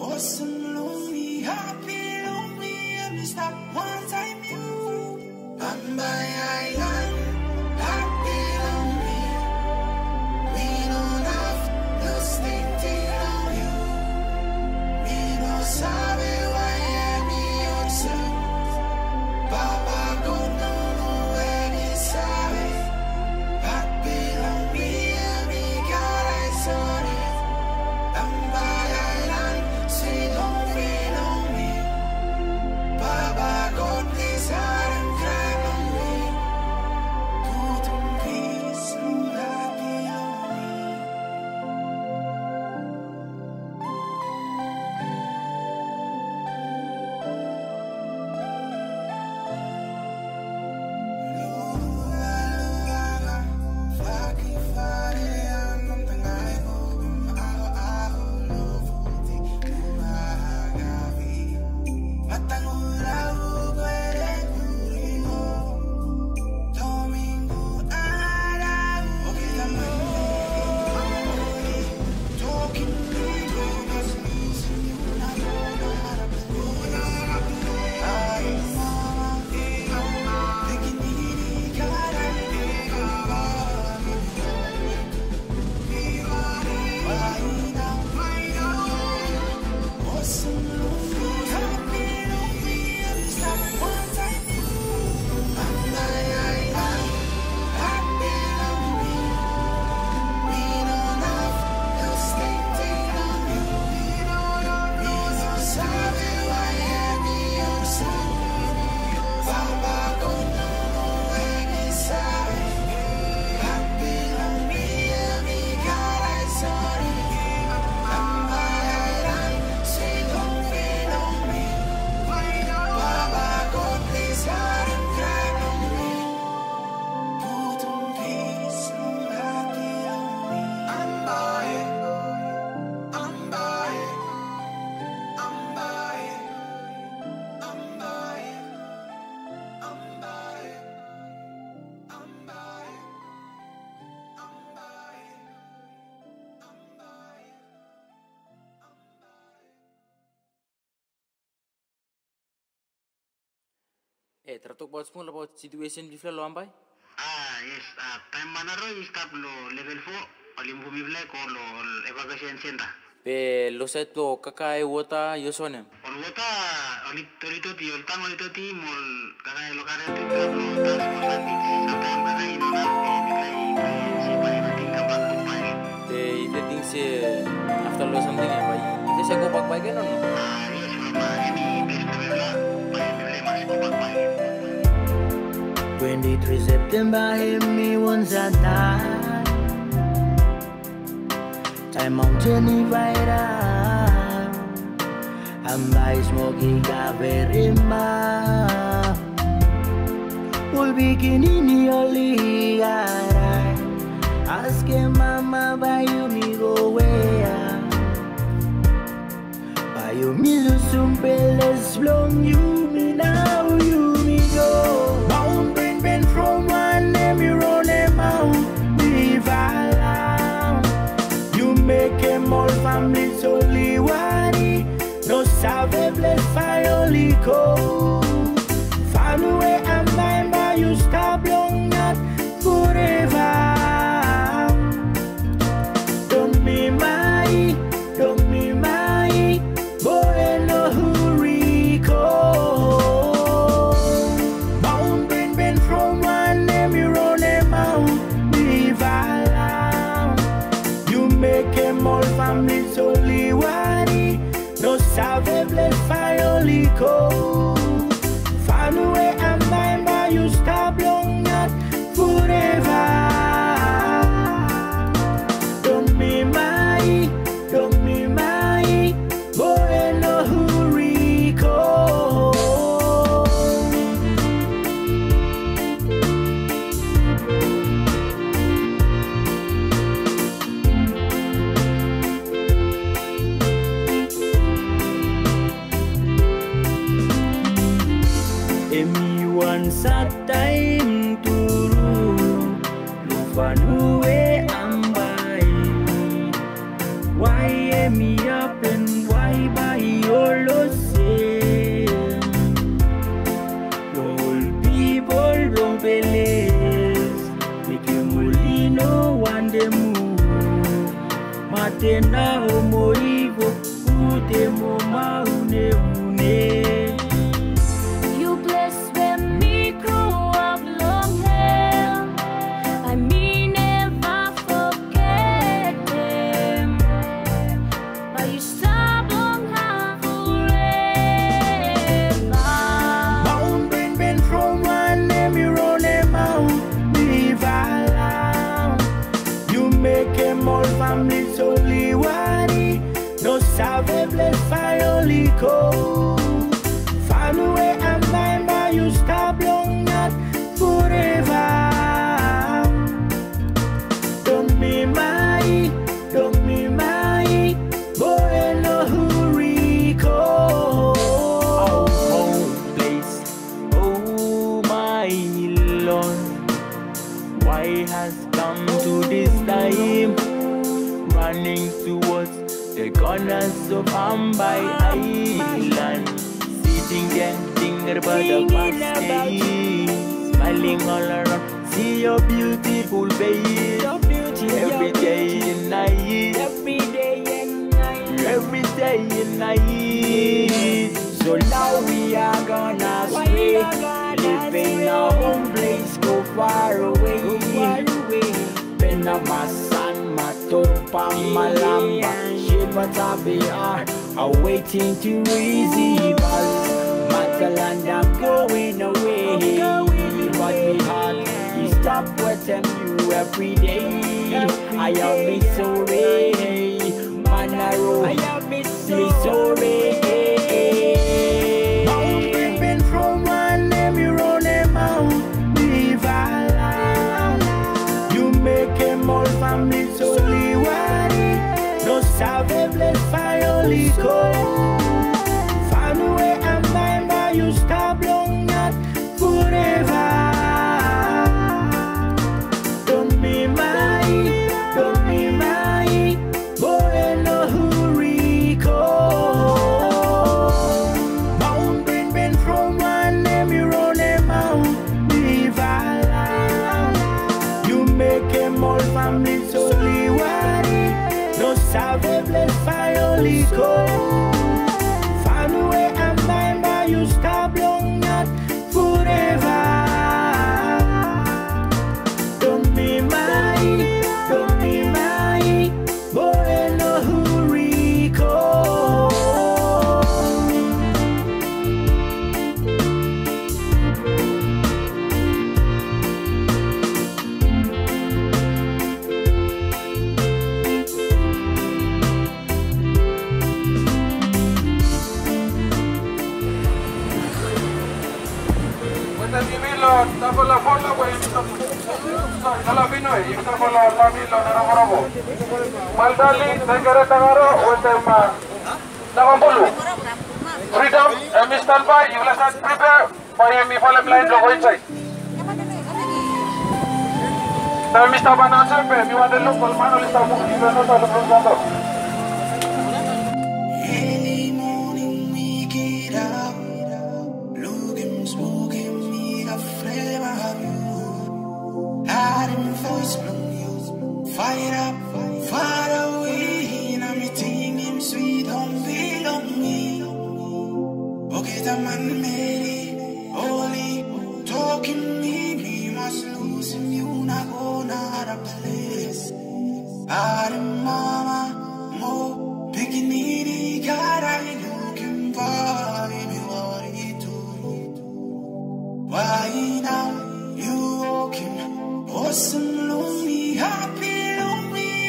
Awesome, lonely, happy, lonely, and we stop one time you. On my island, happy, lonely. We don't have no stinting on you. We don't sabe why me yourself. Papa go no any sabe. Happy, lonely, and we got it sorry. On my island, sweet home, feel on me. Baba God, please hide and cry on me. Put in peace, happy on me. Faki fare anong tangay ko ako lofuti kumagabi matangulaw kwere kuriho domingo araw okay naman talking ligo mas losing you na ay mama naginili ka rin awesome, lonely, happy, lonely, and we stop one time you. On my island, happy, lonely. We don't have no stinting on you. We don't sabe why me yourself. Baba go no any sabe. Happy, lonely, and we got it sorry. On my island, sweet home, feel on me. Baba God, please hide and cry on me. Put in peace, happy on me. I'm by it, I'm by it, I'm by it, I'm by it, I'm by it, I'm by it, I'm by it, I'm by it. Teratuk about small about situation di fla loambay. Yes, time mana ro start lo level 4 olim bumi vlek or lo evacuation center. Pe lo set lo kakai wota yosonem. Or wota oli torito ti ol tang oli ti mol kakai lo kare ti lo tas mol nanti sampai kakai nona kakai si pai nanti kampak kupai. Pe if the things after lo something ya bay. Ite se go back by no. Yes, mama ini place tu lah. Pai beli masih kupak pai. 23 September hit me once a time. Time mountain rider. I'm by smoking Gaverima. Will begin in your league. Ask mama by you me go where. By you me lose some bells long you me now you me go. Bend from one name you roll them out. River you make them all families only worry. No save bless fire only cold. Find away and mind by you stop long not forever. Don't be my boy no hurry cold. Bound bend from one name you roll them out. River you make them all families only worry. No save bless fire only cold. Find away and mind by you stop long not forever. Don't be my boy no hurry cold. Emi once a time to Lufanue ambai. Why me up and why by ute na moivo, ute mo maune une. You blessed when me grow up long hair. I mean never forget them. But you stubborn heart forever. Mountain been from one name, you roll them out, leave alone. You make them all families only worry. No save bless only go. Find a way and find by you stop long not forever. Don't be my, boy no hurrico. Oh, home place, oh my Lord, why has come to this time? Running towards the corners of Ambai Island, sitting there thinking about the past days, smiling all around, see your beautiful face, every day and night, every day and night. So now we are gonna stray, living our home place, go far away. Been a my son, my topa, my lamba, shepherds of the earth are waiting to receive us. Mataland, I'm going away, but we had to stop waiting you every day. I have been sorry, Manaro, I have been sorry. Mountain been from one name, you roll them out, leave alone. You make them all families only worry. No save bless only go. Find a way and find by you stop long not forever. Don't be my, boy no hurrico. Mountain been from one name, you roll them out, leave alone. You make them all families only worry. No save bless only go. Find a way and find by you stop long not forever. Don't be my, boy no hurrico. Está con la forma, güey. No la vino y está con la familia, no la morabo. Maldali, Sengere Tagaro, o el tema. Nagambulu. Freedom, me stand by, you let us prepare for me for the blind logo inside. Now, Mr. Banana, you want the local man, or is that moving? You are not all Early morning we get up, looking, smoking, me a flame of you. Hiding voice from you, fight up, far away. And I'm eating him sweet, don't belong me. Okay, the man made it, only talking me must lose him, you not go not a place. Hiding mama, more. Picking it, God, I looking for me, what it do? Why now you walking? Awesome, lonely, happy, lonely,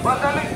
Mandali.